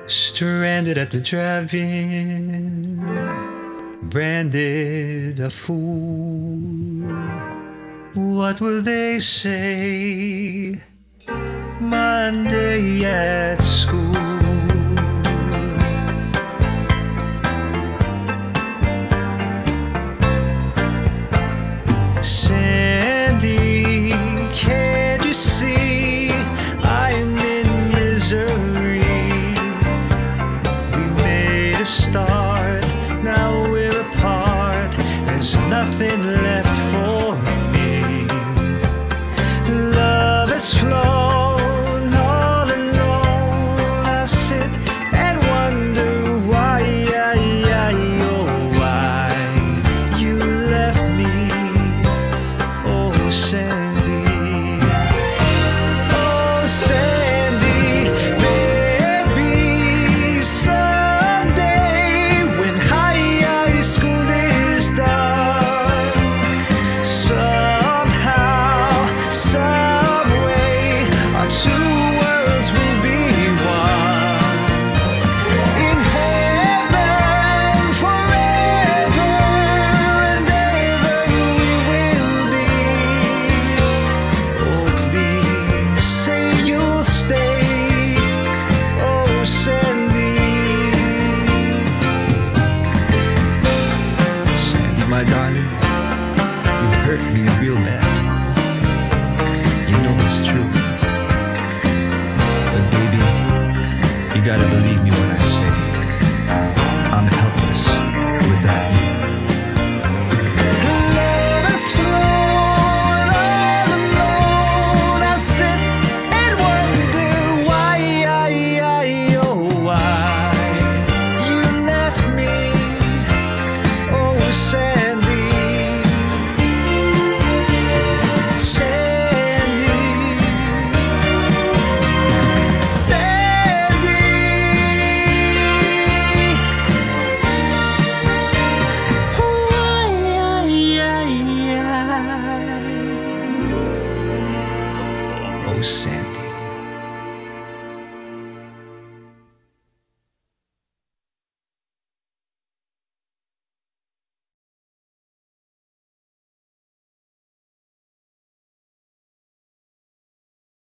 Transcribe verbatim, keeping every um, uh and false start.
Stranded at the drive-in, branded a fool. What will they say Monday at school? Sandy, can't you see I'm in misery? We made a start, now we're apart. There's nothing left for me. Love has flown all alone. I sit and wonder why, oh why you left me. Oh Sandy, oh Sandy, maybe someday when high school is done, somehow, some way, our two worlds will be one. In heaven forever and ever we will be. Oh please say you'll stay, oh Sandy. Sandy, my darling, you hurt me real bad. You know it's true. But baby, you gotta believe me when